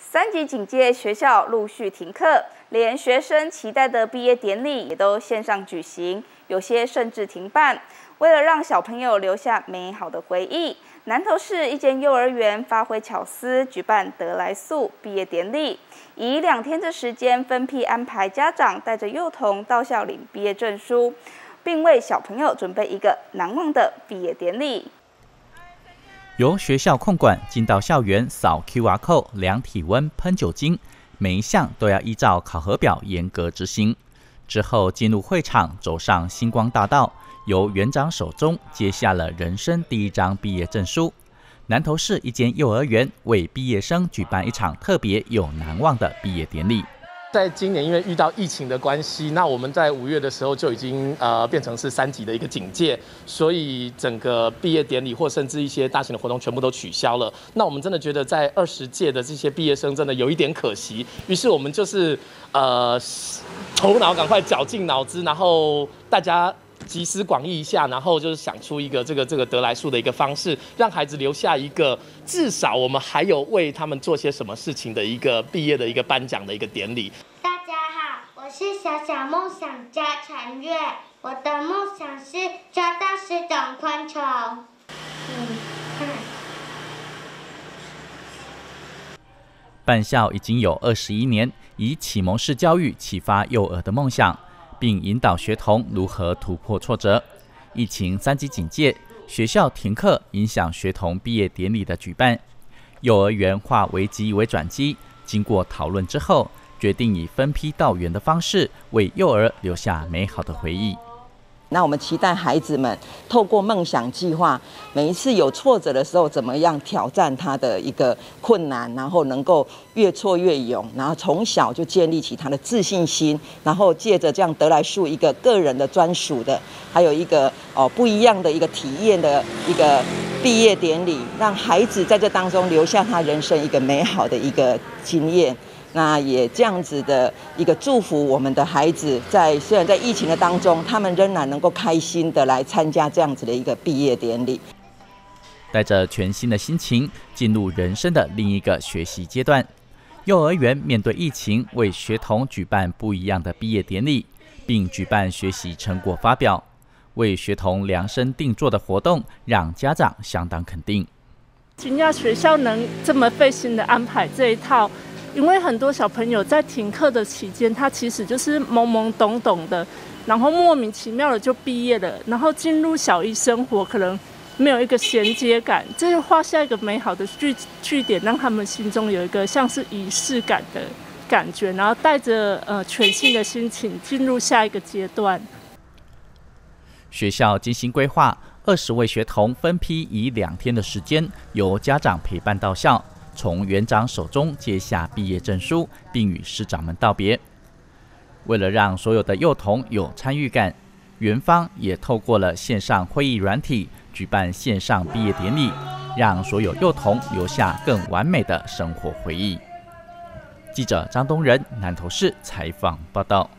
3级警戒，学校陆续停课，连学生期待的毕业典礼也都线上举行，有些甚至停办。为了让小朋友留下美好的回忆，南投市一间幼儿园发挥巧思，举办得来速毕业典礼，以2天的时间分批安排家长带着幼童到校领毕业证书，并为小朋友准备一个难忘的毕业典礼。 由学校控管，进到校园扫 QR code、量体温、喷酒精，每一项都要依照考核表严格执行。之后进入会场，走上星光大道，由园长手中接下了人生第一张毕业证书。南投市一间幼儿园为毕业生举办一场特别又难忘的毕业典礼。 在今年因为遇到疫情的关系，那我们在5月的时候就已经变成是3级的一个警戒，所以整个毕业典礼或甚至一些大型的活动全部都取消了。那我们真的觉得在20届的这些毕业生真的有一点可惜，于是我们就是头脑赶快绞尽脑汁，然后大家集思广益一下，然后就是想出一个这个得来速的一个方式，让孩子留下一个至少我们还有为他们做些什么事情的一个毕业的一个颁奖的一个典礼。 大家好，我是小小梦想家陈月，我的梦想是抓到10种昆虫。 办校已经有21年，以启蒙式教育启发幼儿的梦想，并引导学童如何突破挫折。疫情3级警戒，学校停课，影响学童毕业典礼的举办。幼儿园化危机为转机，经过讨论之后，决定以分批到园的方式，为幼儿留下美好的回忆。 那我们期待孩子们透过梦想计划，每一次有挫折的时候，怎么样挑战他的一个困难，然后能够越挫越勇，然后从小就建立起他的自信心，然后借着这样得来速一个个人的专属的，还有一个不一样的一个体验的一个毕业典礼，让孩子在这当中留下他人生一个美好的一个经验。那也这样子的一个祝福我们的孩子，虽然在疫情的当中，他们仍然能够开心的来参加这样子的一个毕业典礼， 带着全新的心情进入人生的另一个学习阶段。幼儿园面对疫情，为学童举办不一样的毕业典礼，并举办学习成果发表，为学童量身定做的活动，让家长相当肯定。 惊讶学校能这么费心的安排这一套。因为很多小朋友在停课的期间，他其实就是懵懵懂懂的，然后莫名其妙的就毕业了，然后进入小一生活，可能没有一个衔接感，这就画下一个美好的句点，让他们心中有一个像是仪式感的感觉，然后带着全新的心情进入下一个阶段。 学校精心规划，20位学童分批以2天的时间，由家长陪伴到校。从园长手中接下毕业证书，并与师长们道别。为了让所有的幼童有参与感，园方也透过了线上会议软体举办线上毕业典礼，让所有幼童留下更完美的生活回忆。记者张东仁，南投市采访报道。